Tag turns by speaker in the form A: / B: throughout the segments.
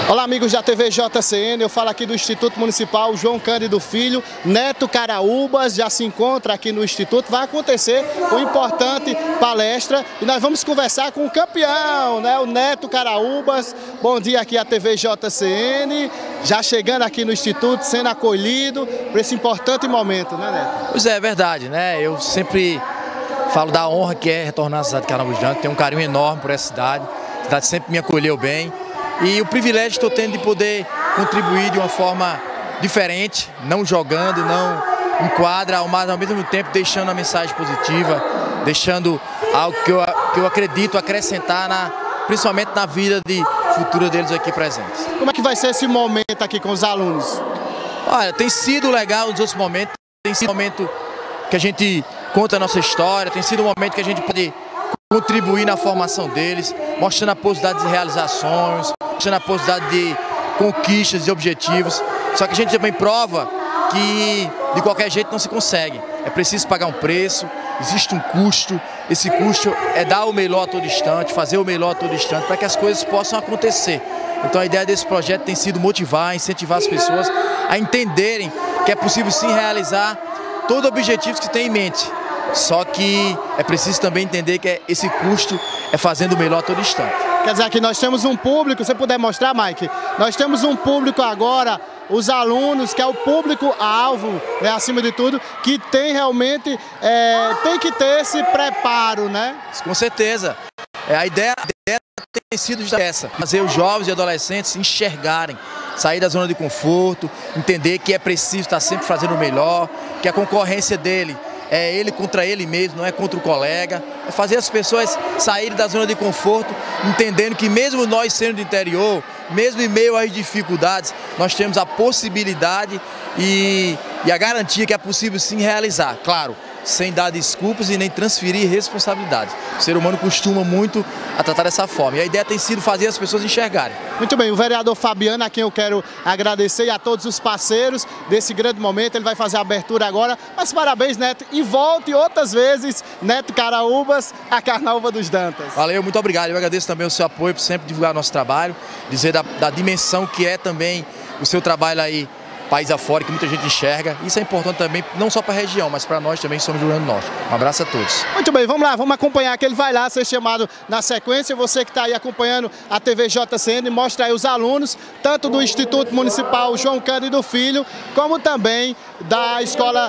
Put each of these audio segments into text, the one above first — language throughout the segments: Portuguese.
A: Olá, amigos da TV JCN, eu falo aqui do Instituto Municipal João Cândido Filho. Neto Caraúbas já se encontra aqui no Instituto. Vai acontecer uma importante palestra e nós vamos conversar com o campeão, né, o Neto Caraúbas. Bom dia aqui à TV JCN, já chegando aqui no Instituto, sendo acolhido por esse importante momento, né, Neto?
B: Pois é verdade, né? Eu sempre falo da honra que é retornar à cidade de Carnaúbas dos Dantas. Tenho um carinho enorme por essa cidade. A cidade sempre me acolheu bem. E o privilégio que estou tendo de poder contribuir de uma forma diferente, não jogando, não em quadra, mas ao mesmo tempo deixando uma mensagem positiva, deixando algo que eu acredito acrescentar, principalmente na vida futura deles aqui presentes.
A: Como é que vai ser esse momento aqui com os alunos?
B: Olha, tem sido legal nos outros momentos, tem sido um momento que a gente conta a nossa história, tem sido um momento que a gente pode contribuir na formação deles, mostrando a possibilidade de realizações, mostrando a possibilidade de conquistas e objetivos. Só que a gente também prova que de qualquer jeito não se consegue. É preciso pagar um preço, existe um custo. Esse custo é dar o melhor a todo instante, fazer o melhor a todo instante para que as coisas possam acontecer. Então a ideia desse projeto tem sido motivar, incentivar as pessoas a entenderem que é possível sim realizar todo o objetivo que tem em mente. Só que é preciso também entender que esse custo é fazendo o melhor a todo instante.
A: Quer dizer que nós temos um público, se você puder mostrar, Mike, nós temos um público agora, os alunos, que é o público-alvo, né, acima de tudo, que tem realmente, tem que ter esse preparo, né?
B: Com certeza. A ideia tem sido essa, fazer os jovens e adolescentes se enxergarem, sair da zona de conforto, entender que é preciso estar sempre fazendo o melhor, que a concorrência dele é ele contra ele mesmo, não é contra o colega. É fazer as pessoas saírem da zona de conforto, entendendo que mesmo nós sendo do interior, mesmo em meio às dificuldades, nós temos a possibilidade e a garantia que é possível sim realizar. Claro, sem dar desculpas e nem transferir responsabilidades. O ser humano costuma muito a tratar dessa forma. E a ideia tem sido fazer as pessoas enxergarem.
A: Muito bem, o vereador Fabiano, a quem eu quero agradecer, e a todos os parceiros desse grande momento. Ele vai fazer a abertura agora. Mas parabéns, Neto, e volte outras vezes, Neto Caraúbas, a Carnaúbas dos Dantas.
B: Valeu, muito obrigado. Eu agradeço também o seu apoio por sempre divulgar nosso trabalho, dizer da dimensão que é também o seu trabalho aí, país afora, que muita gente enxerga. Isso é importante também, não só para a região, mas para nós também, que somos do Rio Grande do Norte. Um abraço a todos.
A: Muito bem, vamos lá, vamos acompanhar, que ele vai lá ser chamado na sequência. Você que está aí acompanhando a TV JCN, mostra aí os alunos, tanto do Instituto Municipal João Cândido Filho, como também da Escola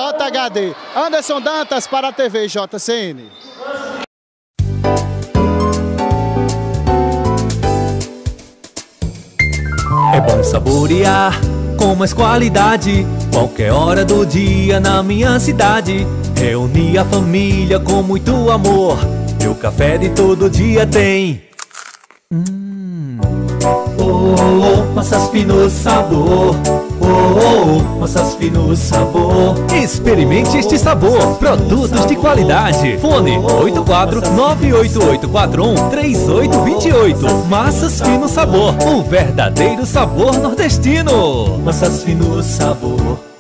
A: JHD. Anderson Dantas para a TV JCN.
C: É bom saborear com mais qualidade, qualquer hora do dia na minha cidade. Reunir a família com muito amor, meu café de todo dia tem. Massas finos sabor. Massas finos sabor. Experimente este sabor. Produtos de qualidade. Fone 84-98841-3828. Massas Fino Sabor, o verdadeiro sabor nordestino. Massas Fino Sabor.